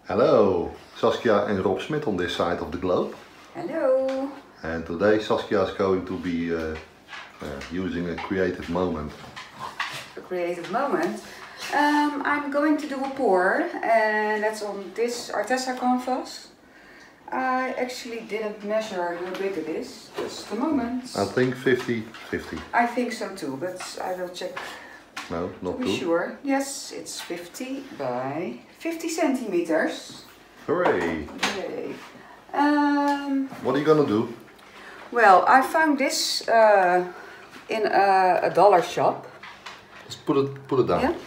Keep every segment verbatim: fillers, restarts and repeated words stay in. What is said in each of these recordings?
Hello, Saskia and Rob Smith on this side of the globe. Hello. And today Saskia is going to be uh, uh, using a creative moment. A creative moment. Um, I'm going to do a pour, and that's on this Arteza canvas. I actually didn't measure how big it is, just a moment. I think fifty fifty. I think so too, but I will check. No, not to be too. sure. Yes, it's fifty by fifty centimeters. Hooray! Yay. Um, What are you gonna do? well, I found this uh, in a, a dollar shop. Let's put it put it down. Yeah.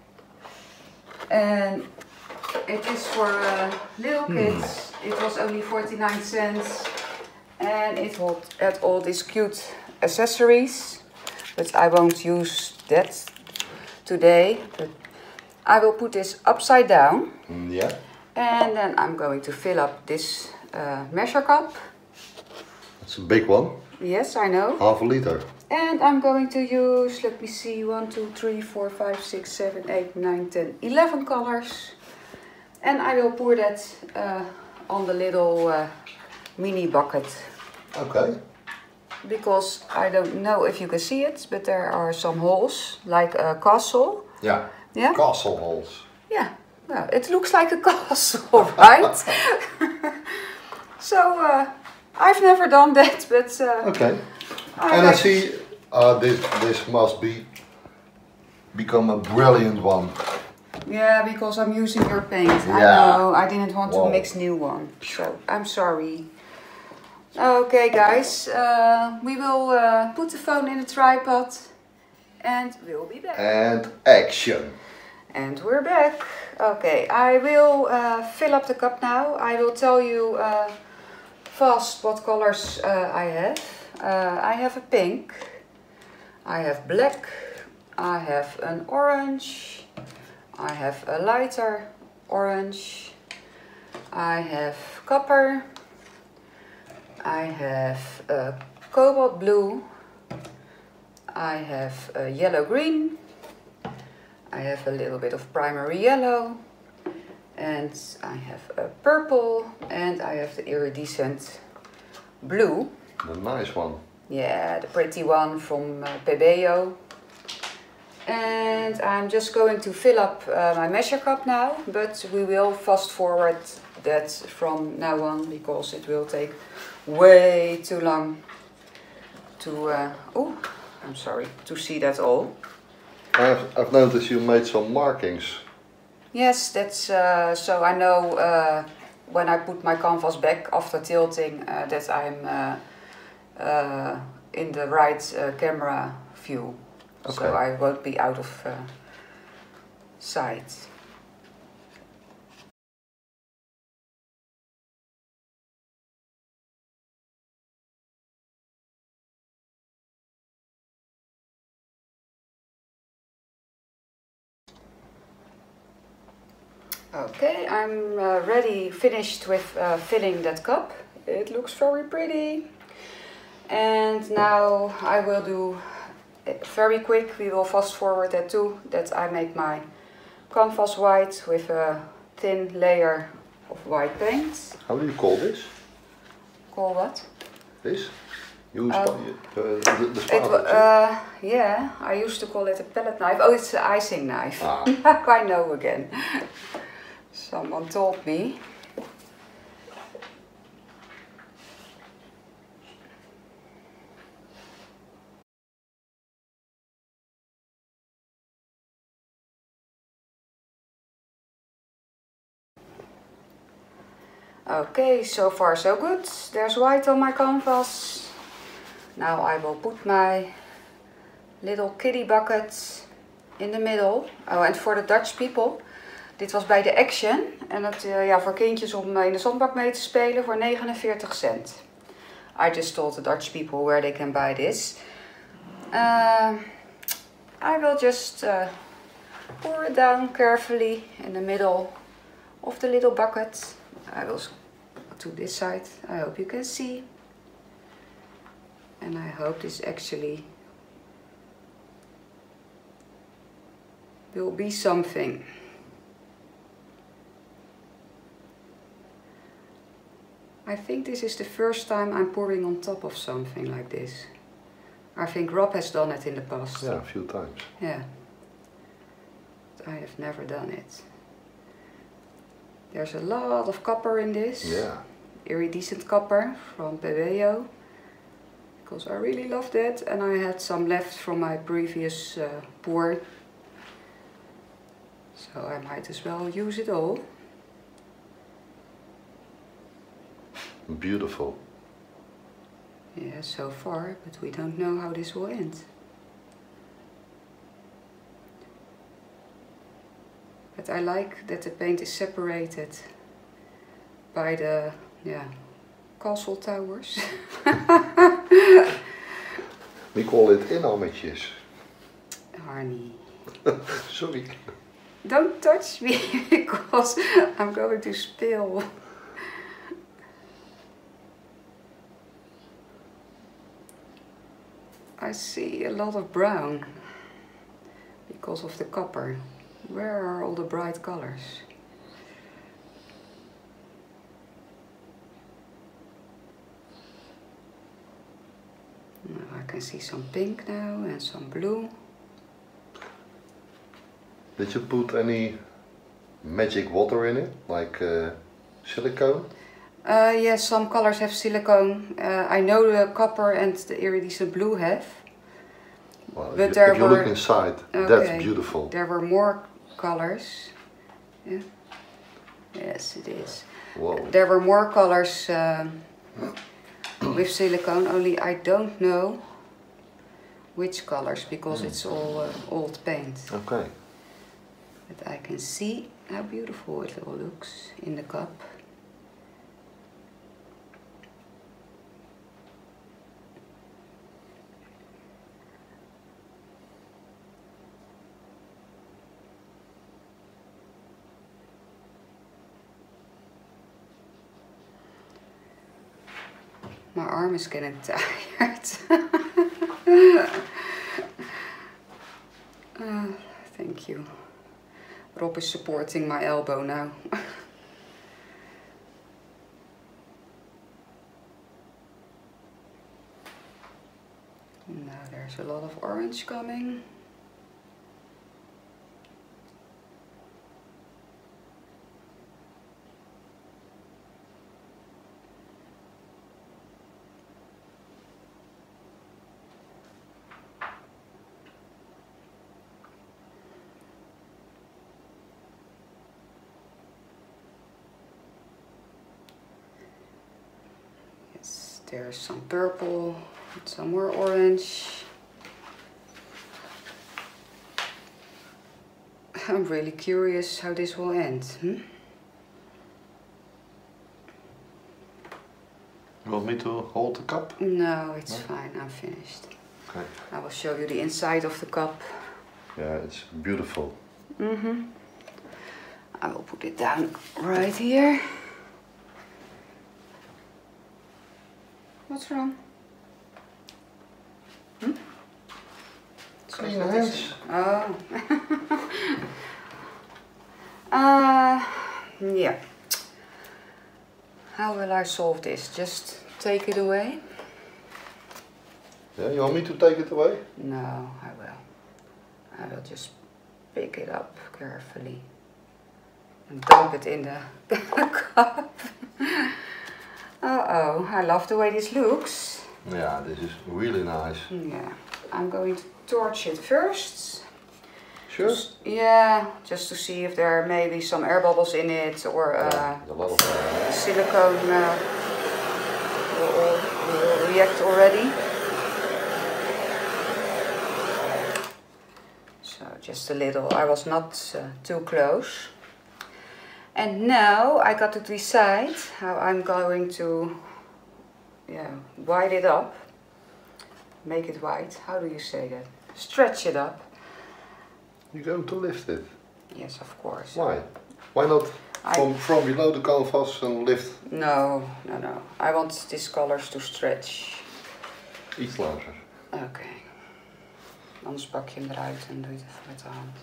And it is for uh, little kids. Hmm. It was only forty-nine cents, and it had all these cute accessories, but I won't use that today. But I will put this upside down. Mm, yeah. And then I'm going to fill up this uh, measure cup. It's a big one. Yes, I know. Half a liter. And I'm going to use, let me see, one, two, three, four, five, six, seven, eight, nine, ten, eleven colors. And I will pour that uh, on the little uh, mini bucket. Okay. Because I don't know if you can see it, but there are some holes, like a castle. Yeah. Yeah? Castle holes. Yeah. Well, it looks like a castle, right? So, uh, I've never done that, but... Uh, okay. I and like I see uh, this, this must be become a brilliant one. Yeah, because I'm using your paint. Yeah. I know, I didn't want Wow. to mix new one, so I'm sorry. Okay guys, uh, we will uh, put the phone in the tripod and we'll be back. And action. And we're back. Okay, I will uh, fill up the cup now. I will tell you uh, fast what colors uh, I have. Uh, I have a pink, I have black, I have an orange, I have a lighter orange, I have copper, I have a cobalt blue, I have a yellow green, I have a little bit of primary yellow, and I have a purple, and I have the iridescent blue. The nice one. Yeah, the pretty one from uh, Pebeo. And I'm just going to fill up uh, my measure cup now, but we will fast forward that from now on because it will take way too long to, uh, oh, I'm sorry, to see that all. I've, I've noticed you made some markings. Yes, that's uh, so I know uh, when I put my canvas back after tilting uh, that I'm uh, uh, in the right uh, camera view. Okay. So I won't be out of uh, sight. Okay, I'm uh, ready, finished with uh, filling that cup. It looks very pretty. And now I will do it very quick. We will fast forward that too, that I make my canvas white with a thin layer of white paint. How do you call this? Call what? This? You Oh. uh, the, the It, spatel, uh, yeah, I used to call it a palette knife. Oh, it's an icing knife. Ah. I know again. Someone told me. Okay, so far so good. There's white on my canvas. Now I will put my little kiddie bucket in the middle. Oh, and for the Dutch people, dit was bij de Action. En dat, uh, ja, voor kindjes om in de zandbak mee te spelen voor negenenveertig cent. I just told the Dutch people where they can buy this. Uh, I will just uh, pour it down carefully in the middle of the little bucket. I will to this side. I hope you can see. And I hope this actually will be something. I think this is the first time I'm pouring on top of something like this. I think Rob has done it in the past. Yeah, a few times. Yeah. But I have never done it. There's a lot of copper in this. Yeah. Iridescent copper from Peweo. Because I really loved it and I had some left from my previous uh, pour. So I might as well use it all. Beautiful. Yeah, so far, but we don't know how this will end. But I like that the paint is separated by the, yeah, castle towers. We call it inhammetjes. Arnie. Sorry. Don't touch me because I'm going to spill. I see a lot of brown because of the copper. Where are all the bright colors? I can see some pink now and some blue. Did you put any magic water in it, like uh, silicone? Uh, yes, some colors have silicone. Uh, I know the copper and the iridescent blue have. Well, but if, there you, if you were, look inside, okay, that's beautiful. There were more colors. Yeah. Yes, it is. Whoa. There were more colors um, with silicone, only I don't know which colors because mm. it's all uh, old paint. Okay. But I can see how beautiful it all looks in the cup. My arm is getting tired. uh, thank you. Rob is supporting my elbow now. Now there's a lot of orange coming. There's some purple, some more orange. I'm really curious how this will end. Hmm? You want me to hold the cup? No, it's No? fine, I'm finished. Okay. I will show you the inside of the cup. Yeah, it's beautiful. Mm-hmm. I will put it down right here. What's wrong? Hmm? Clean hands. Oh. uh, yeah. How will I solve this? Just take it away? Yeah, you want me to take it away? No, I will. I will just pick it up carefully and dump it in the cup. Uh-oh, I love the way this looks. Yeah, this is really nice. Yeah, I'm going to torch it first. Sure? Just, yeah, just to see if there may be some air bubbles in it or uh, yeah, a lot of uh, silicone uh, will, all, will react already. So just a little, I was not uh, too close. And now I got to decide how I'm going to, yeah, wide it up. Make it wide. How do you say that? Stretch it up. You're going to lift it? Yes, of course. Why? Why not from, I, from below the canvas and lift? No, no, no. I want these colors to stretch. Iets lager. Oké. Okay. Anders pak je hem eruit en doe je het even met de hand.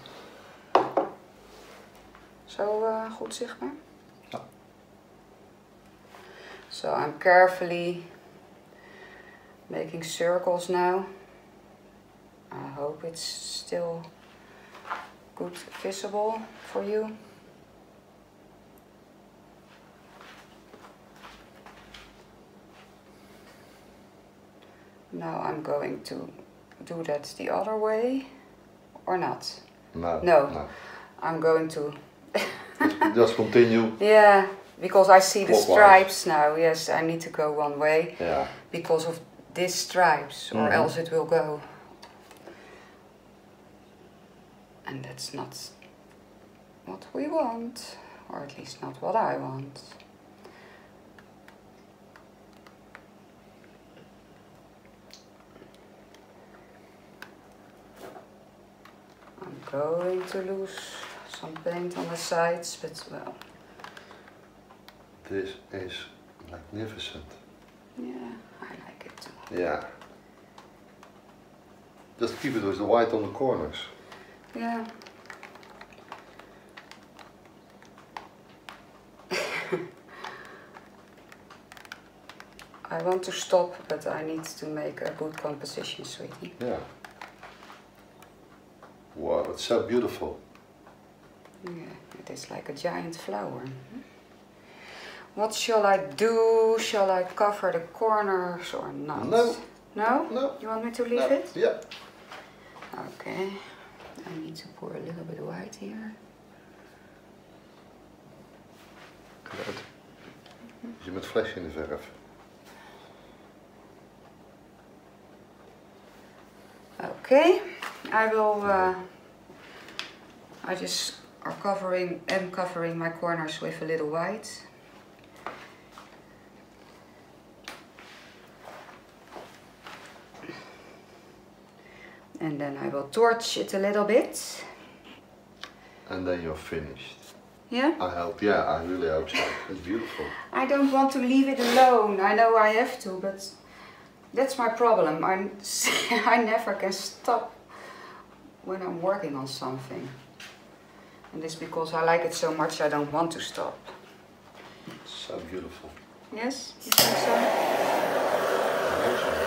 Zo uh, goed zichtbaar? Ja. So I'm carefully making circles now. I hope it's still good visible for you. Now I'm going to do that the other way, or not? No. No. no. I'm going to... just, just continue. Yeah, because I see the Clockwise. stripes now. Yes, I need to go one way. Yeah. Because of these stripes, or Mm-hmm. else it will go. And that's not what we want, or at least not what I want. I'm going to lose some paint on the sides, but well. This is magnificent. Yeah, I like it too. Yeah. Just keep it with the white on the corners. Yeah. I want to stop, but I need to make a good composition, sweetie. Yeah. Wow, it's so beautiful. Yeah, it is like a giant flower. What shall I do? Shall I cover the corners or not? No. No? No. You want me to leave No. it? Yeah. Okay. I need to pour a little bit of white here. Geluid. Je met flesje in de verf. Okay. I will. Uh, I just are covering. am covering my corners with a little white. And then I will torch it a little bit. And then you're finished. Yeah? I hope, yeah, I really hope so. It's beautiful. I don't want to leave it alone. I know I have to, but that's my problem. I'm, I never can stop when I'm working on something. And it's because I like it so much I don't want to stop. So beautiful. Yes? You think so? I hope so.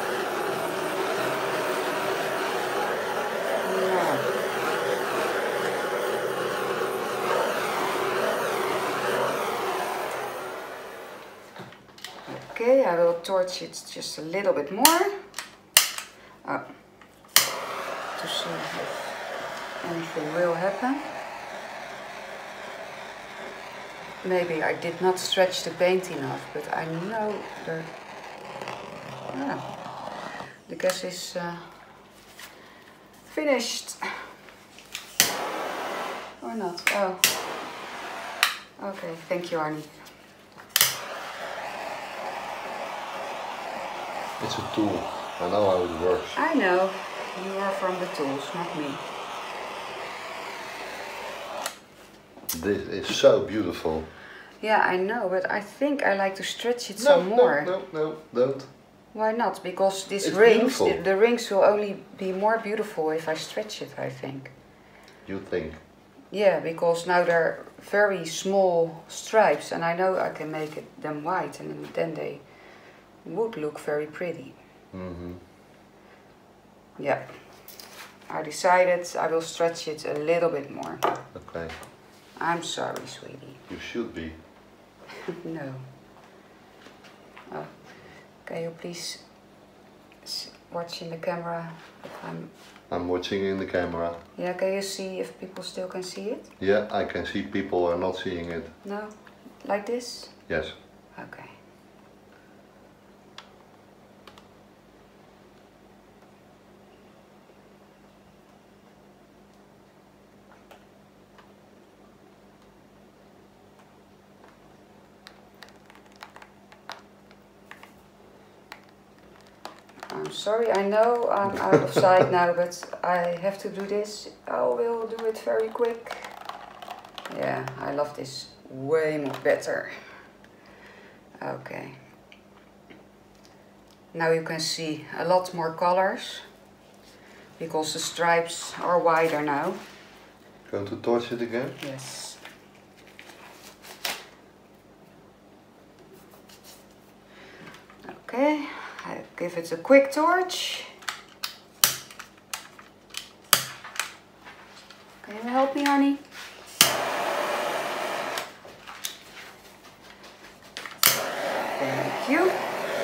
Yeah. Okay, I will torch it just a little bit more. Oh, to see if anything will happen. Maybe I did not stretch the paint enough, but I know the, yeah, the gas is uh, finished. Or not? Oh. Okay, thank you, Arnie. It's a tool. I know how it works. I know. You are from the tools, not me. This is so beautiful. Yeah, I know, but I think I like to stretch it No, some more. no, no, no, don't. Why not? Because these It's rings, beautiful. the, the rings will only be more beautiful if I stretch it, I think. You think? Yeah, because now they're very small stripes and I know I can make it, them white and then they would look very pretty. Mm-hmm. Yeah. I decided I will stretch it a little bit more. Okay. I'm sorry, sweetie. You should be. No. Oh, can you please s- watch in the camera if I'm... I'm watching in the camera. Yeah, can you see if people still can see it? Yeah, I can see people are not seeing it. No? Like this? Yes. Okay. I'm sorry, I know I'm out of sight now, but I have to do this. I will do it very quick. Yeah, I love this way more better. Okay. Now you can see a lot more colors because the stripes are wider now. Going to torch it again? Yes. Okay, I give it a quick torch. Can you help me, Arnie? Thank you.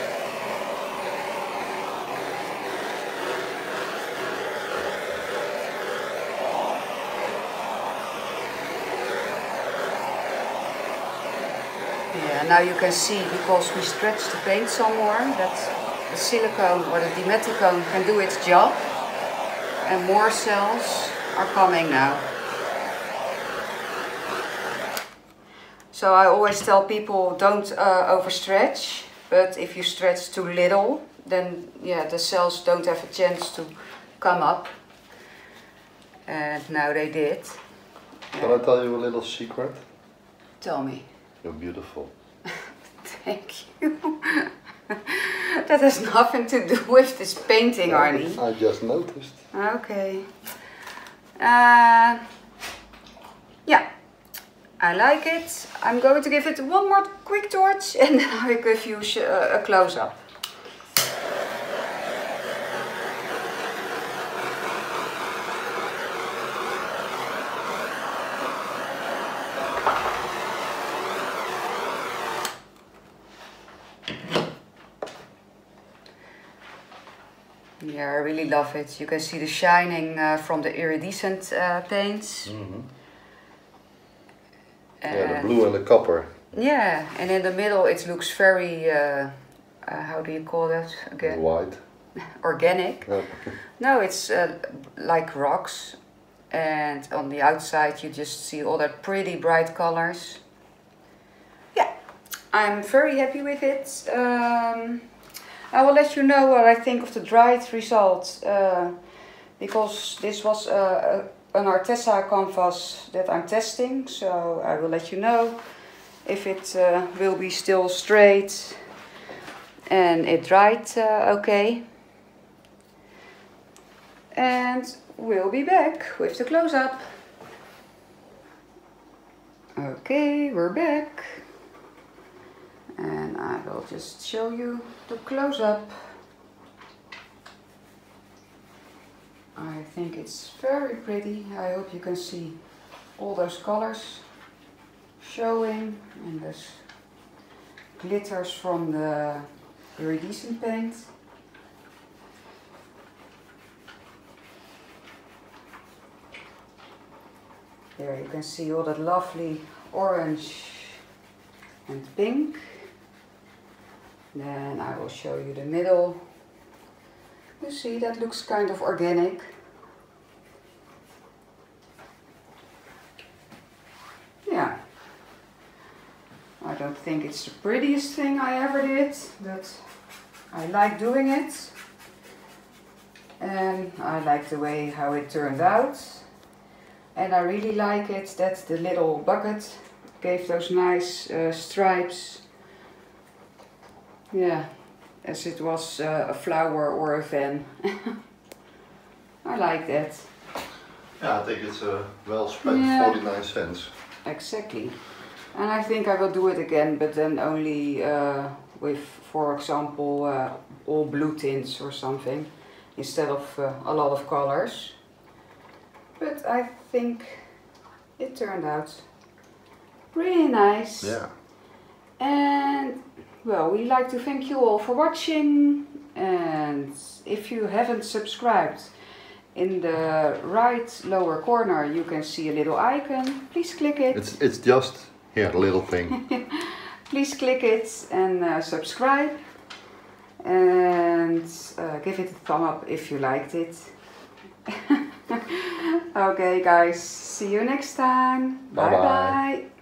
Yeah, now you can see, because we stretch the paint some more, that the silicone or the dimethicone can do its job, and more cells are coming now. So I always tell people, don't uh, overstretch, but if you stretch too little, then yeah, the cells don't have a chance to come up. And now they did. Can I tell you a little secret? Tell me. You're beautiful. Thank you. That has nothing to do with this painting, Arnie. I just noticed. Okay. Uh, yeah, I like it. I'm going to give it one more quick torch and then I will give you a close-up. Yeah, I really love it. You can see the shining uh, from the iridescent uh, paints. Mm-hmm. Yeah, the blue and the copper. Yeah, and in the middle it looks very, uh, uh, how do you call that again? White. Organic. Yeah. No, it's uh, like rocks. And on the outside you just see all that pretty bright colors. Yeah, I'm very happy with it. Um, I will let you know what I think of the dried result, uh, because this was uh, an Arteza canvas that I'm testing, so I will let you know if it uh, will be still straight and it dried uh, okay. And we'll be back with the close-up. Okay, we're back. And I will just show you the close-up. I think it's very pretty. I hope you can see all those colors showing, and those glitters from the iridescent paint. There you can see all that lovely orange and pink. Then I will show you the middle. You see, that looks kind of organic. Yeah. I don't think it's the prettiest thing I ever did, but I like doing it. And I like the way how it turned out. And I really like it that the little bucket gave those nice uh, stripes. Yeah, as it was uh, a flower or a van. I like that. Yeah, I think it's a well spent Yeah. forty-nine cents. Exactly. And I think I will do it again, but then only uh, with, for example, uh, all blue tints or something, instead of uh, a lot of colors. But I think it turned out really nice. Yeah. And well, we'd like to thank you all for watching, and if you haven't subscribed, in the right lower corner you can see a little icon. Please click it. It's, it's just here, the little thing. Please click it and uh, subscribe, and uh, give it a thumb up if you liked it. Okay guys, see you next time. Bye bye. Bye bye.